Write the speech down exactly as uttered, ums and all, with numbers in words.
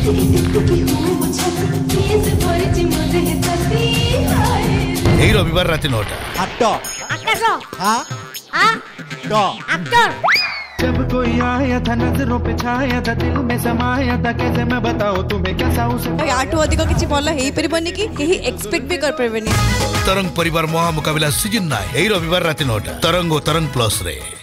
এই রবিবার রাতে নটা। जब कोई आया था नजरों पे छाया था दिल में समाया था कैसे मैं बताऊं तुम्हें कैसा उसे आठु अधिक किछि भल हेई परिबनी कि केही एक्सपेक्ट भी कर परबनी। तरंग परिवार महा मुकाबला सीजन नाइन এই রবিবার রাতে নটা तरंग और तरंग प्लस रे।